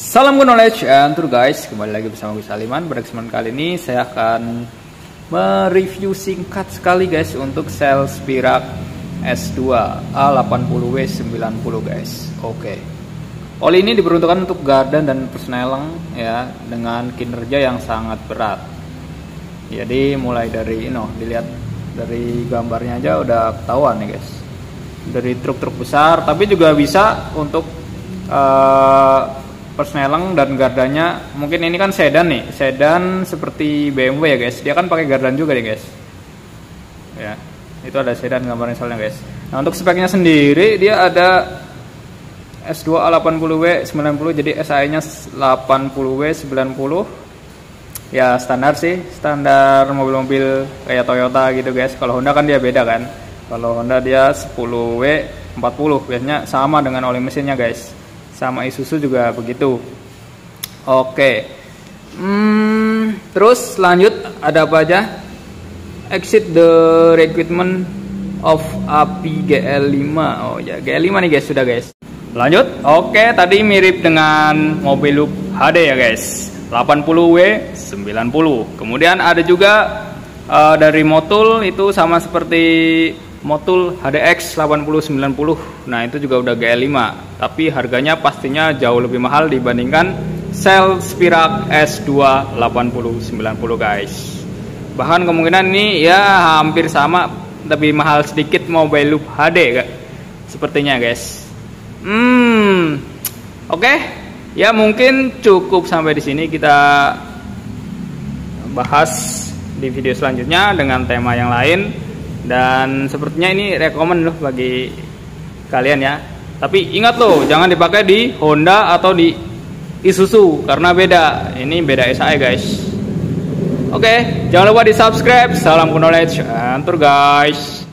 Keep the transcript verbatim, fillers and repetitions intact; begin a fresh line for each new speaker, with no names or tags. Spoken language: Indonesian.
Salam knowledge and tour guys, kembali lagi bersama gue Saliman. Pada kesempatan kali ini saya akan mereview singkat sekali guys untuk sel Spirak S dua A delapan puluh W sembilan puluh guys. Oke. Oli ini diperuntukkan untuk gardan dan persneleng ya, dengan kinerja yang sangat berat. Jadi mulai dari ini, no, dilihat dari gambarnya aja udah ketahuan nih guys. Dari truk-truk besar, tapi juga bisa untuk uh, persneleng dan gardanya. Mungkin ini kan sedan nih, sedan seperti B M W ya guys. Dia kan pakai gardan juga nih guys. Ya, itu ada sedan gambarnya soalnya guys. Nah untuk speknya sendiri dia ada S dua A delapan puluh W sembilan puluh, jadi S A E nya delapan puluh W sembilan puluh. Ya standar sih, standar mobil-mobil kayak Toyota gitu guys. Kalau Honda kan dia beda kan. Kalau Honda dia sepuluh W empat puluh, biasanya sama dengan oli mesinnya guys. Sama Isuzu juga begitu. Oke. Hmm, terus lanjut ada apa aja? Exit the requirement of A P I G L lima. Oh ya, G L lima nih guys, sudah guys. Lanjut. Oke, tadi mirip dengan mobil loop H D ya guys. delapan puluh W sembilan puluh. Kemudian ada juga uh, dari Motul, itu sama seperti Motul H D X delapan puluh sembilan puluh. Nah itu juga udah G L lima, tapi harganya pastinya jauh lebih mahal dibandingkan sel Spirak S dua delapan puluh sembilan puluh guys. Bahkan kemungkinan ini ya hampir sama, tapi mahal sedikit mobil loop H D gak? Sepertinya guys. Hmm, oke okay. Ya mungkin cukup sampai di sini, kita bahas di video selanjutnya dengan tema yang lain. Dan sepertinya ini rekomen loh bagi kalian ya. Tapi ingat loh, jangan dipakai di Honda atau di Isuzu karena beda. Ini beda S A E guys. Oke, jangan lupa di subscribe. Salam knowledge and tour guys.